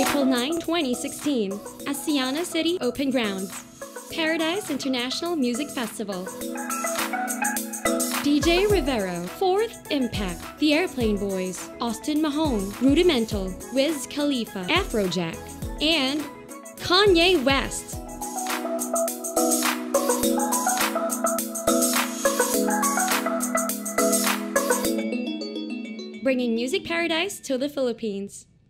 April 9, 2016, at Siana City Open Grounds. Paradise International Music Festival. DJ Rivero, Fourth Impact, The Airplane Boys, Austin Mahone, Rudimental, Wiz Khalifa, Afrojack, and Kanye West. Bringing Music Paradise to the Philippines.